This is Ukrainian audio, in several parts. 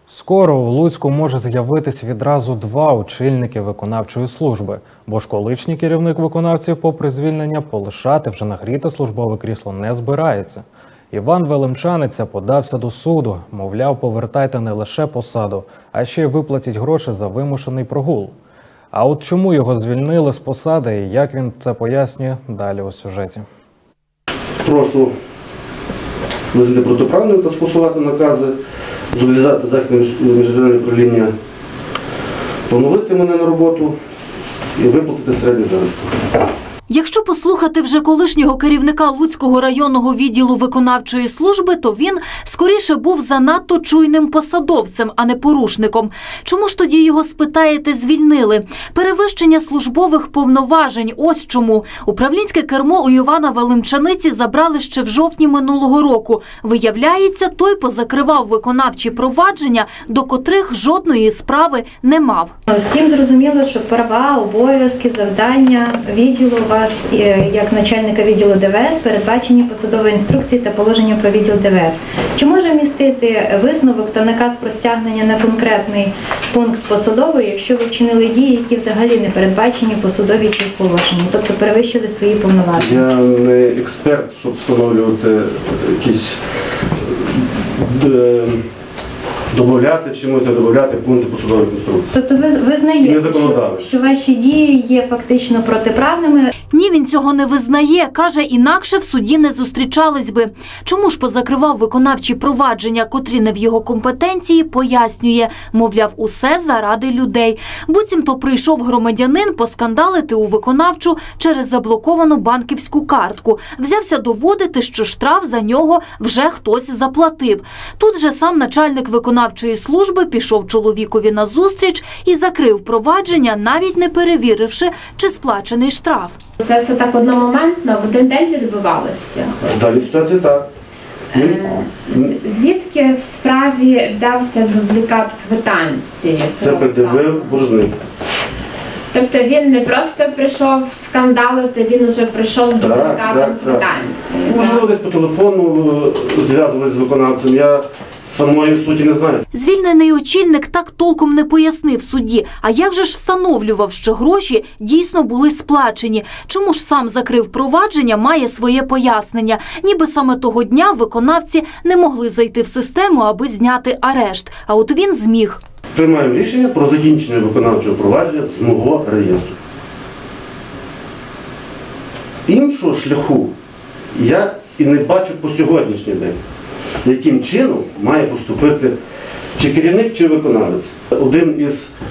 Скоро у Луцьку може з'явитись відразу два очільники виконавчої служби, бо ж колишній керівник виконавців попри звільнення полишати вже нагріте службове крісло не збирається. Іван Велимчанець подався до суду, мовляв, повертайте не лише посаду, а ще й виплатіть гроші за вимушений прогул. А от чому його звільнили з посади і як він це пояснює, далі у сюжеті. Прошу визнати протиправним та скасувати накази, зобов'язати західне міжнародне управління поновити мене на роботу і виплатити середню заробітку. Якщо послухати вже колишнього керівника Луцького районного відділу виконавчої служби, то він скоріше був занадто чуйним посадовцем, а не порушником. Чому ж тоді його, спитаєте, звільнили? Перевищення службових повноважень – ось чому. Управлінське кермо у Івана Велимчаниці забрали ще в жовтні минулого року. Виявляється, той позакривав виконавчі провадження, до котрих жодної справи не мав. Всім зрозуміло, що права, обов'язки, завдання відділу вас, як начальника відділу ДВС, передбачені посадовою інструкцією та положенням про відділ ДВС. Чи може містити висновок та наказ про стягнення на конкретний пункт посадовий, якщо ви вчинили дії, які взагалі не передбачені посадові чи положенні, тобто перевищили свої повноваження? Я не експерт, щоб встановлювати якісь додати чимось, не додати пункти посадових інструкцій. Тобто ви визнаєте, що ваші дії є фактично протиправними? Ні, він цього не визнає. Каже, інакше в суді не зустрічались би. Чому ж позакривав виконавчі провадження, котрі не в його компетенції, пояснює. Мовляв, усе заради людей. Буцімто прийшов громадянин поскандалити у виконавчу через заблоковану банківську картку. Взявся доводити, що штраф за нього вже хтось заплатив. Тут же сам начальник виконавчої служби пішов чоловікові назустріч і закрив провадження, навіть не перевіривши, чи сплачений штраф. Це все так одномоментно, в один день відбувалося? В даній ситуації так. Звідки в справі взявся дублікат квитанції? Це пред'явив боржник. Тобто він не просто прийшов скандалити, він уже прийшов з дублікатом квитанції? Можливо, десь по телефону зв'язувалися з виконавцем. Я самої суті не знаю. Звільнений очільник так толком не пояснив судді. А як же ж встановлював, що гроші дійсно були сплачені? Чому ж сам закрив провадження, має своє пояснення. Ніби саме того дня виконавці не могли зайти в систему, аби зняти арешт. А от він зміг. Приймаємо рішення про закінчення виконавчого провадження з мого реєстру. Іншого шляху я і не бачу по сьогоднішній день. Яким чином має поступити чи керівник, чи виконавець. Один із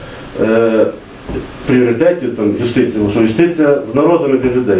пріоритетів юстиції, що юстиція з народом і для людей,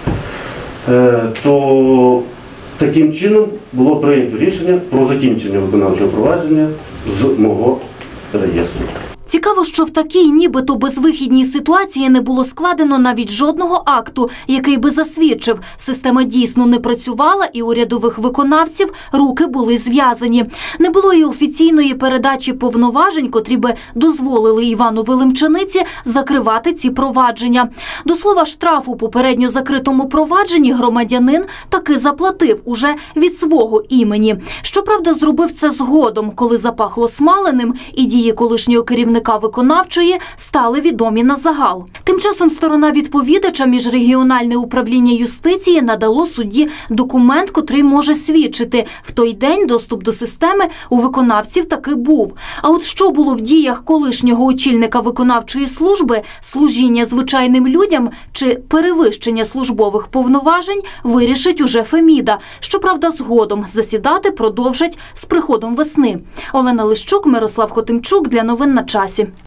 то таким чином було прийнято рішення про закінчення виконавчого провадження з мого реєстру. Цікаво, що в такій нібито безвихідній ситуації не було складено навіть жодного акту, який би засвідчив. Система дійсно не працювала і у рядових виконавців руки були зв'язані. Не було і офіційної передачі повноважень, котрі би дозволили Івану Велимчаниці закривати ці провадження. До слова, штраф у попередньо закритому провадженні громадянин таки заплатив уже від свого імені. Щоправда, зробив це згодом, коли запахло смаленим і дії колишнього керівника виконавчої стали відомі на загал. Тим часом сторона відповідача, міжрегіональне управління юстиції, надало судді документ, котрий може свідчити. В той день доступ до системи у виконавців таки був. А от що було в діях колишнього очільника виконавчої служби, служіння звичайним людям чи перевищення службових повноважень, вирішить уже Феміда. Щоправда, згодом засідати продовжать з приходом весни. Олена Лищук, Мирослав Хотимчук для новин на часі.